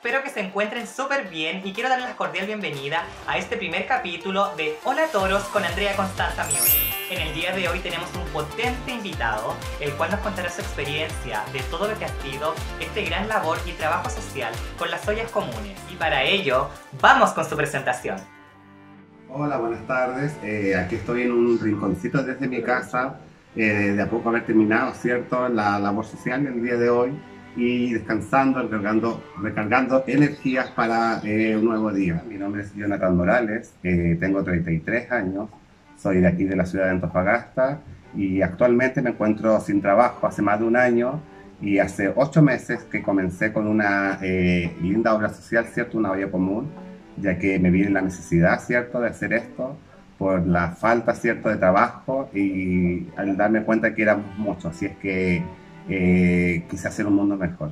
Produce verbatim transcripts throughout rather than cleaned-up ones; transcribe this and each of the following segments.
Espero que se encuentren súper bien y quiero darles la cordial bienvenida a este primer capítulo de Hola Toros con Andrea Constanza Miuri. En el día de hoy tenemos un potente invitado, el cual nos contará su experiencia de todo lo que ha sido este gran labor y trabajo social con las ollas comunes. Y para ello, vamos con su presentación. Hola, buenas tardes. Eh, aquí estoy en un rinconcito desde mi casa, eh, de a poco haber terminado, ¿cierto?, la labor social el día de hoy y descansando, recargando, recargando energías para eh, un nuevo día. Mi nombre es Jonathan Morales, eh, tengo treinta y tres años, soy de aquí de la ciudad de Antofagasta y actualmente me encuentro sin trabajo hace más de un año y hace ocho meses que comencé con una eh, linda obra social, ¿cierto?, una olla común, ya que me vi en la necesidad, ¿cierto?, de hacer esto por la falta, ¿cierto?, de trabajo y al darme cuenta que éramos muchos, así es que eh, quise hacer un mundo mejor.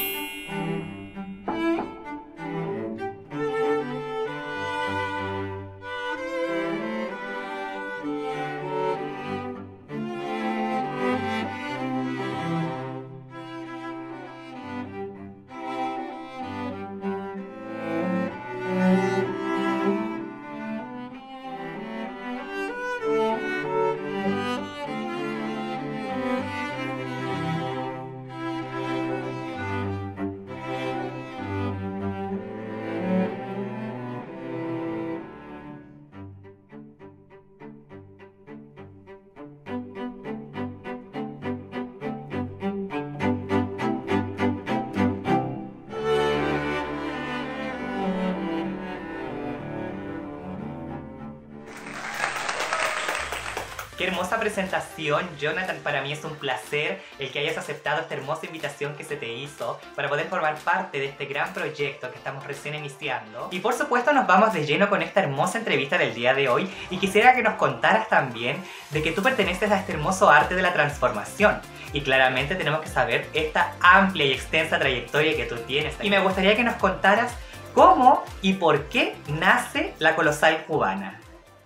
Qué hermosa presentación, Jonathan. Para mí es un placer el que hayas aceptado esta hermosa invitación que se te hizo para poder formar parte de este gran proyecto que estamos recién iniciando. Y por supuesto nos vamos de lleno con esta hermosa entrevista del día de hoy y quisiera que nos contaras también de que tú perteneces a este hermoso arte de la transformación. Y claramente tenemos que saber esta amplia y extensa trayectoria que tú tienes. Y me gustaría que nos contaras cómo y por qué nace la Colosal Cubana.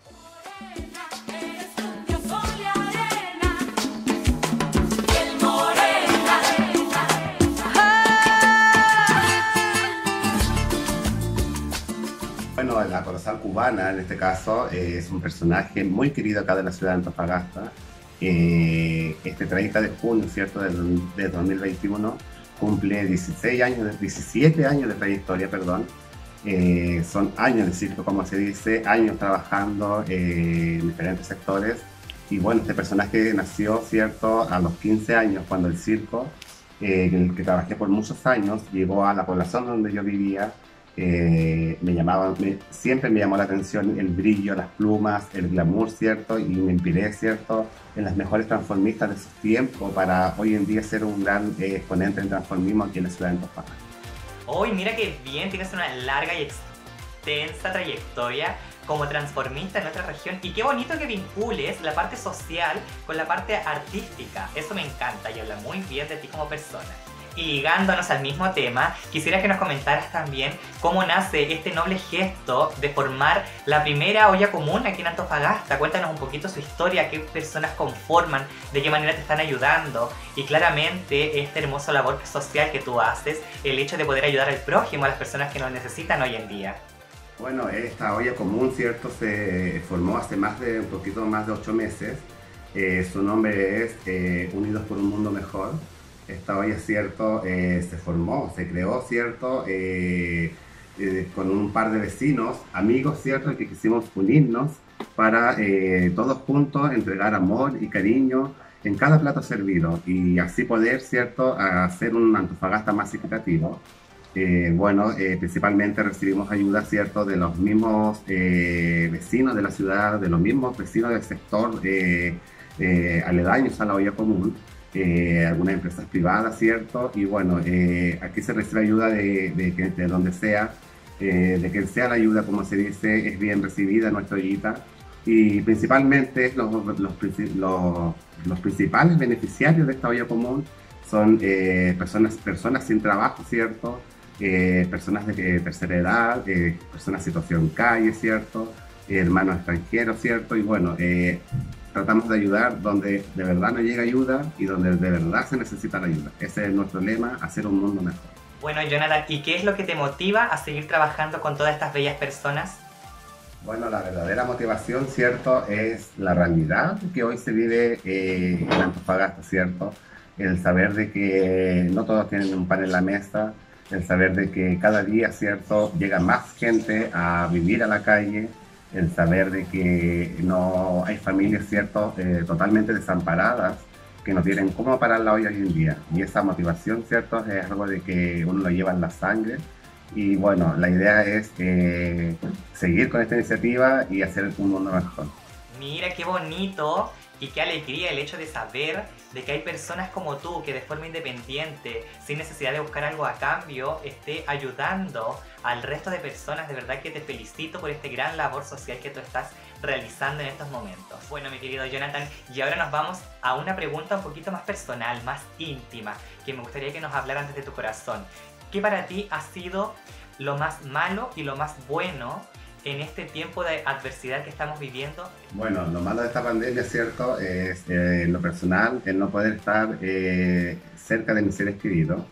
Bueno, la Colosal Cubana, en este caso, eh, es un personaje muy querido acá de la ciudad de Antofagasta. Eh, este treinta de junio, ¿cierto?, de, de dos mil veintiuno, cumple dieciséis años, diecisiete años de trayectoria, perdón. Eh, son años de circo, como se dice, años trabajando eh, en diferentes sectores. Y bueno, este personaje nació, ¿cierto?, a los quince años, cuando el circo, eh, en el que trabajé por muchos años, llegó a la población donde yo vivía. Eh, me llamaba, me, siempre me llamó la atención el brillo, las plumas, el glamour, ¿cierto? Y me inspiré, ¿cierto?, en las mejores transformistas de su tiempo para hoy en día ser un gran eh, exponente en transformismo aquí en la ciudad de Antofagasta. Hoy mira que bien, tienes una larga y extensa trayectoria como transformista en nuestra región y qué bonito que vincules la parte social con la parte artística. Eso me encanta y habla muy bien de ti como persona. Y ligándonos al mismo tema, quisiera que nos comentaras también cómo nace este noble gesto de formar la primera olla común aquí en Antofagasta. Cuéntanos un poquito su historia, qué personas conforman, de qué manera te están ayudando y claramente esta hermosa labor social que tú haces, el hecho de poder ayudar al prójimo, a las personas que nos necesitan hoy en día. Bueno, esta olla común, ¿cierto?, se formó hace más de un poquito más de ocho meses. Eh, su nombre es eh, Unidos por un Mundo Mejor. Esta olla, ¿cierto?, eh, se formó, se creó, ¿cierto?, eh, eh, con un par de vecinos, amigos, ¿cierto?, que quisimos unirnos para eh, todos juntos entregar amor y cariño en cada plato servido y así poder, ¿cierto?, hacer un Antofagasta más equitativo. Eh, bueno, eh, principalmente recibimos ayuda, ¿cierto?, de los mismos eh, vecinos de la ciudad, de los mismos vecinos del sector eh, eh, aledaños a la olla común. Eh, algunas empresas privadas, ¿cierto? Y bueno, eh, aquí se recibe ayuda de, de, de, de donde sea, eh, de quien sea la ayuda, como se dice, es bien recibida en nuestra ollita. Y principalmente los, los, los, los principales beneficiarios de esta olla común son eh, personas, personas sin trabajo, ¿cierto? Eh, personas de tercera edad, eh, personas en situación calle, ¿cierto? Eh, hermanos extranjeros, ¿cierto? Y bueno, eh, tratamos de ayudar donde de verdad no llega ayuda y donde de verdad se necesita la ayuda. Ese es nuestro lema, hacer un mundo mejor. Bueno, Jonathan, ¿y qué es lo que te motiva a seguir trabajando con todas estas bellas personas? Bueno, la verdadera motivación, ¿cierto? Es la realidad que hoy se vive eh, en Antofagasta, ¿cierto? El saber de que no todos tienen un pan en la mesa, el saber de que cada día, ¿cierto? Llega más gente a vivir a la calle, el saber de que no hay familias, ¿cierto? Eh, totalmente desamparadas, que no tienen cómo parar la olla hoy en día. Y esa motivación, ¿cierto? Es algo de que uno lo lleva en la sangre. Y bueno, la idea es eh, seguir con esta iniciativa y hacer un mundo mejor. Mira qué bonito y qué alegría el hecho de saber de que hay personas como tú que de forma independiente, sin necesidad de buscar algo a cambio, esté ayudando al resto de personas. De verdad que te felicito por este gran labor social que tú estás realizando en estos momentos. Bueno, mi querido Jonathan, y ahora nos vamos a una pregunta un poquito más personal, más íntima, que me gustaría que nos hablaras desde tu corazón. ¿Qué para ti ha sido lo más malo y lo más bueno en este tiempo de adversidad que estamos viviendo? Bueno, lo malo de esta pandemia, ¿cierto? Es eh, en lo personal, el no poder estar eh, cerca de mis seres queridos.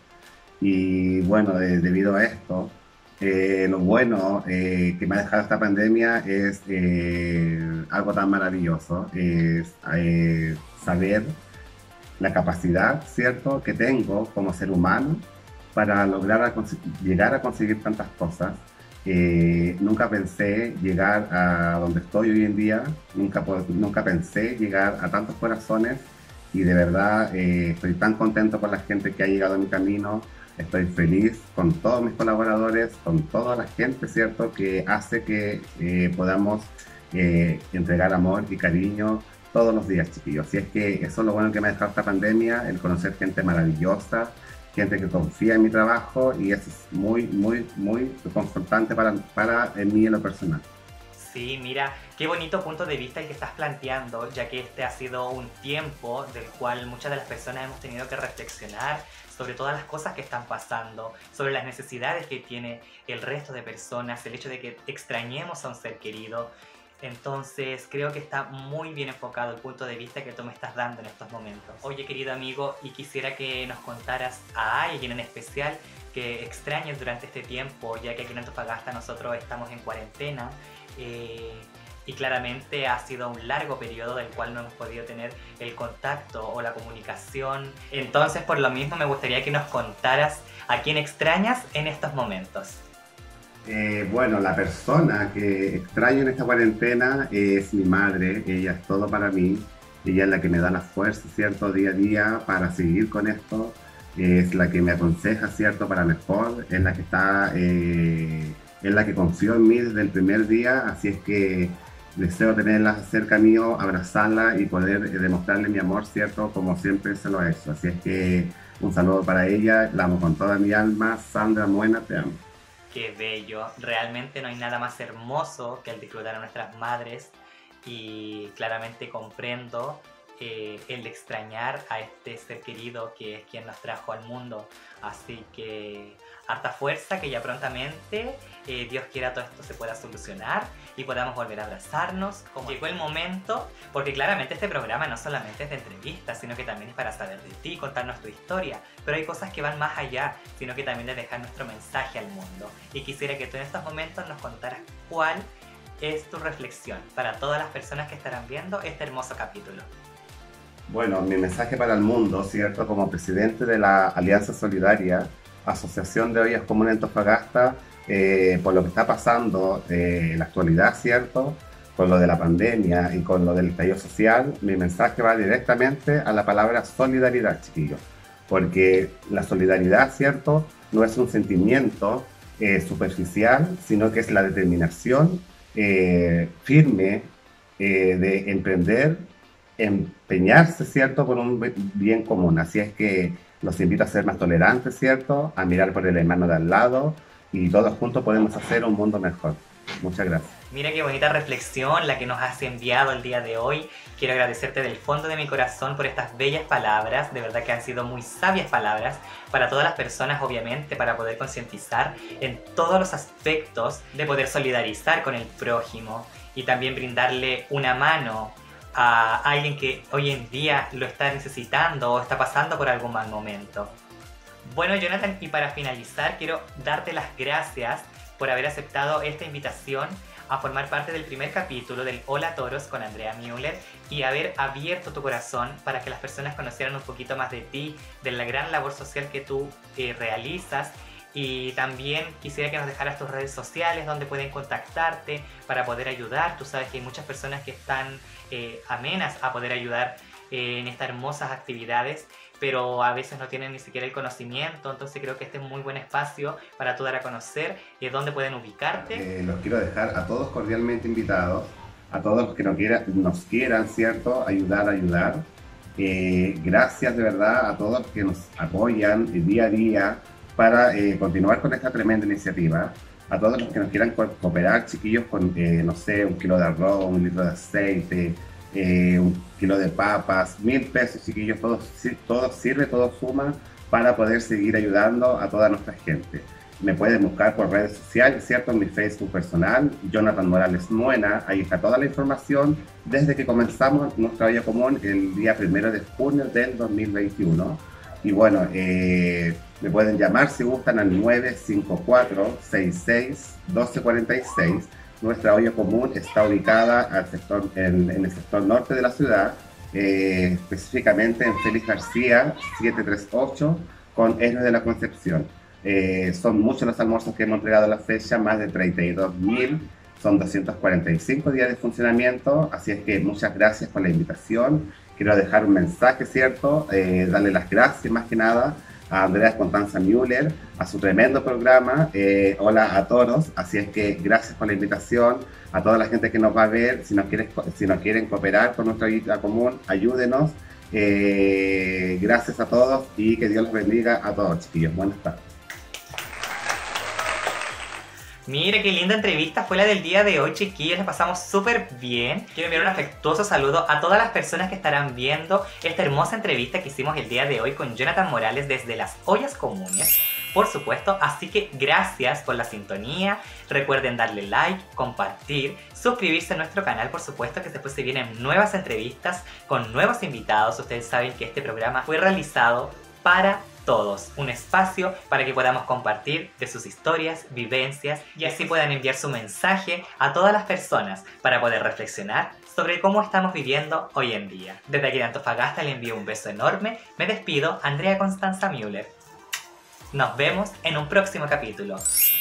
Y bueno, eh, debido a esto, eh, lo bueno eh, que me ha dejado esta pandemia es eh, algo tan maravilloso, es eh, saber la capacidad, ¿cierto?, que tengo como ser humano para lograr a llegar a conseguir tantas cosas. Eh, nunca pensé llegar a donde estoy hoy en día, nunca, nunca pensé llegar a tantos corazones y de verdad eh, estoy tan contento con la gente que ha llegado a mi camino, estoy feliz con todos mis colaboradores, con toda la gente, ¿cierto?, que hace que eh, podamos eh, entregar amor y cariño todos los días, chiquillos. Así es que eso es lo bueno que me ha dejado esta pandemia, el conocer gente maravillosa, gente que confía en mi trabajo y eso es muy, muy, muy confortante para, para mí en lo personal. Sí, mira, qué bonito punto de vista el que estás planteando, ya que este ha sido un tiempo del cual muchas de las personas hemos tenido que reflexionar sobre todas las cosas que están pasando, sobre las necesidades que tiene el resto de personas, el hecho de que extrañemos a un ser querido. Entonces creo que está muy bien enfocado el punto de vista que tú me estás dando en estos momentos. Oye, querido amigo, y quisiera que nos contaras a alguien en especial que extrañes durante este tiempo, ya que aquí en Antofagasta nosotros estamos en cuarentena eh, y claramente ha sido un largo periodo del cual no hemos podido tener el contacto o la comunicación. Entonces, por lo mismo, me gustaría que nos contaras a quién extrañas en estos momentos. Eh, bueno, la persona que extraño en esta cuarentena es mi madre, ella es todo para mí, ella es la que me da la fuerza, ¿cierto?, día a día para seguir con esto, es la que me aconseja, ¿cierto?, para mejor, es la que está, eh, es la que confió en mí desde el primer día, así es que deseo tenerla cerca mío, abrazarla y poder eh, demostrarle mi amor, ¿cierto?, como siempre se lo ha hecho, así es que un saludo para ella, la amo con toda mi alma. Sandra Muena, te amo. Qué bello, realmente no hay nada más hermoso que el disfrutar a nuestras madres y claramente comprendo eh, el extrañar a este ser querido que es quien nos trajo al mundo, así que harta fuerza, que ya prontamente eh, Dios quiera todo esto se pueda solucionar y podamos volver a abrazarnos. Como llegó el momento, porque claramente este programa no solamente es de entrevistas, sino que también es para saber de ti, contarnos tu historia, pero hay cosas que van más allá, sino que también de dejar nuestro mensaje al mundo. Y quisiera que tú en estos momentos nos contaras cuál es tu reflexión para todas las personas que estarán viendo este hermoso capítulo. Bueno, mi mensaje para el mundo, ¿cierto? Como presidente de la Alianza Solidaria, Asociación de Ollas Comunes Antofagasta, eh, por lo que está pasando eh, en la actualidad, ¿cierto?, con lo de la pandemia y con lo del estallido social, mi mensaje va directamente a la palabra solidaridad, chiquillos. Porque la solidaridad, ¿cierto?, no es un sentimiento eh, superficial, sino que es la determinación eh, firme eh, de emprender, empeñarse, ¿cierto?, por un bien común. Así es que los invito a ser más tolerantes, ¿cierto?, a mirar por el hermano de al lado y todos juntos podemos hacer un mundo mejor. Muchas gracias. Mira qué bonita reflexión la que nos has enviado el día de hoy. Quiero agradecerte del fondo de mi corazón por estas bellas palabras, de verdad que han sido muy sabias palabras para todas las personas, obviamente, para poder concientizar en todos los aspectos de poder solidarizar con el prójimo y también brindarle una mano a alguien que hoy en día lo está necesitando o está pasando por algún mal momento. Bueno, Jonathan, y para finalizar quiero darte las gracias por haber aceptado esta invitación a formar parte del primer capítulo del Hola Toros con Andrea Müller y haber abierto tu corazón para que las personas conocieran un poquito más de ti, de la gran labor social que tú eh, realizas. Y también quisiera que nos dejaras tus redes sociales donde pueden contactarte para poder ayudar. Tú sabes que hay muchas personas que están eh, amenas a poder ayudar eh, en estas hermosas actividades, pero a veces no tienen ni siquiera el conocimiento. Entonces creo que este es un muy buen espacio para tú dar a conocer eh, dónde pueden ubicarte. Eh, los quiero dejar a todos cordialmente invitados, a todos los que nos quieran, nos quieran, ¿cierto?, ayudar, ayudar. Eh, gracias de verdad a todos los que nos apoyan día a día para eh, continuar con esta tremenda iniciativa. A todos los que nos quieran co cooperar, chiquillos, con, eh, no sé, un kilo de arroz, un litro de aceite, eh, un kilo de papas, mil pesos, chiquillos, todo, todo sirve, todo suma para poder seguir ayudando a toda nuestra gente. Me pueden buscar por redes sociales, ¿cierto? En mi Facebook personal, Jonathan Morales Nuena, ahí está toda la información desde que comenzamos nuestra olla común el día primero de junio del dos mil veintiuno. Y bueno, eh, me pueden llamar si gustan al nueve cinco cuatro, seis seis, uno dos cuatro seis. Nuestra olla común está ubicada al sector, en, en el sector norte de la ciudad, eh, específicamente en Félix García setecientos treinta y ocho con Héroes de la Concepción. Eh, son muchos los almuerzos que hemos entregado a la fecha, más de treinta y dos mil, son doscientos cuarenta y cinco días de funcionamiento, así es que muchas gracias por la invitación. Quiero dejar un mensaje, ¿cierto? Eh, darle las gracias más que nada a Andrea Constanza Müller, a su tremendo programa, eh, Hola a Toros, así es que gracias por la invitación, a toda la gente que nos va a ver, si nos, quieren, si nos quieren cooperar con nuestra vida común, ayúdenos, eh, gracias a todos y que Dios los bendiga a todos, chiquillos, buenas tardes. Mire qué linda entrevista fue la del día de hoy, chiquillos, la pasamos súper bien. Quiero enviar un afectuoso saludo a todas las personas que estarán viendo esta hermosa entrevista que hicimos el día de hoy con Jonathan Morales desde las ollas comunes, por supuesto. Así que gracias por la sintonía, recuerden darle like, compartir, suscribirse a nuestro canal, por supuesto que después se vienen nuevas entrevistas con nuevos invitados. Ustedes saben que este programa fue realizado para todos, un espacio para que podamos compartir de sus historias, vivencias y así puedan enviar su mensaje a todas las personas para poder reflexionar sobre cómo estamos viviendo hoy en día. Desde aquí de Antofagasta le envío un beso enorme, me despido, Andrea Constanza Müller. Nos vemos en un próximo capítulo.